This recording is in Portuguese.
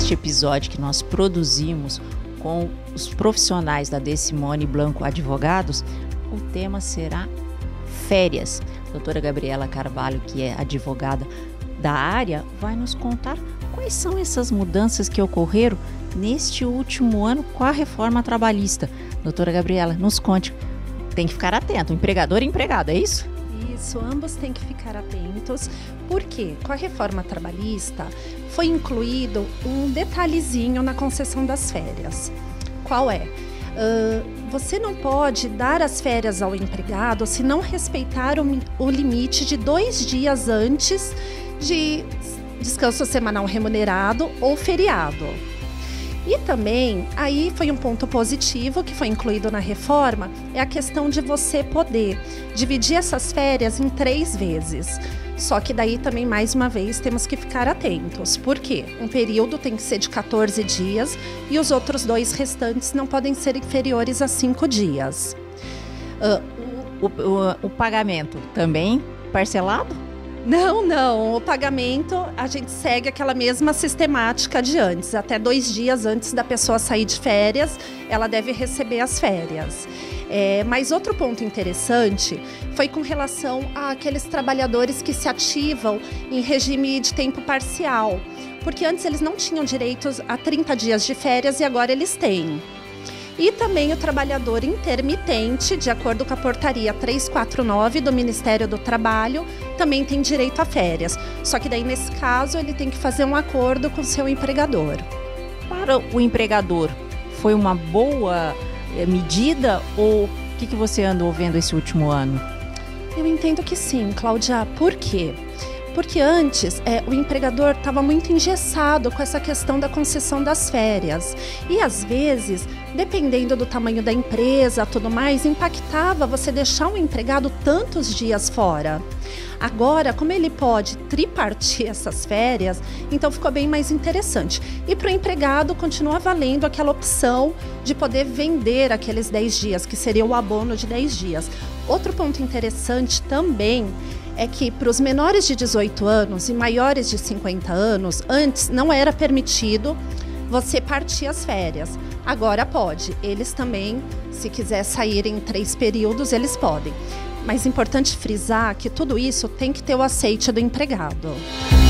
Neste episódio que nós produzimos com os profissionais da De Simone Blanco Advogados, o tema será férias. A doutora Gabriela Carvalho, que é advogada da área, vai nos contar quais são essas mudanças que ocorreram neste último ano com a reforma trabalhista. Doutora Gabriela, nos conte. Tem que ficar atento, empregador e empregado, é isso? Isso, ambos têm que ficar atentos, porque com a reforma trabalhista foi incluído um detalhezinho na concessão das férias. Qual é? Você não pode dar as férias ao empregado se não respeitar o limite de 2 dias antes de descanso semanal remunerado ou feriado. E também, aí foi um ponto positivo que foi incluído na reforma, é a questão de você poder dividir essas férias em 3 vezes. Só que daí também, mais uma vez, temos que ficar atentos. Por quê? Um período tem que ser de 14 dias e os outros 2 restantes não podem ser inferiores a 5 dias. O pagamento também parcelado? Não. O pagamento, a gente segue aquela mesma sistemática de antes. Até 2 dias antes da pessoa sair de férias, ela deve receber as férias. Mas outro ponto interessante foi com relação àqueles trabalhadores que se ativam em regime de tempo parcial. Porque antes eles não tinham direitos a 30 dias de férias e agora eles têm. E também o trabalhador intermitente, de acordo com a portaria 349 do Ministério do Trabalho, também tem direito a férias. Só que daí, nesse caso, ele tem que fazer um acordo com o seu empregador. Para o empregador, foi uma boa medida ou o que você andou vendo esse último ano? Eu entendo que sim, Cláudia. Por quê? Porque antes o empregador estava muito engessado com essa questão da concessão das férias. E às vezes, dependendo do tamanho da empresa, tudo mais, impactava você deixar um empregado tantos dias fora. Agora, como ele pode tripartir essas férias, então ficou bem mais interessante. E para o empregado continua valendo aquela opção de poder vender aqueles 10 dias, que seria o abono de 10 dias. Outro ponto interessante também é que para os menores de 18 anos e maiores de 50 anos, antes não era permitido você partir as férias. Agora pode. Eles também, se quiser sair em 3 períodos, eles podem. Mas é importante frisar que tudo isso tem que ter o aceite do empregado.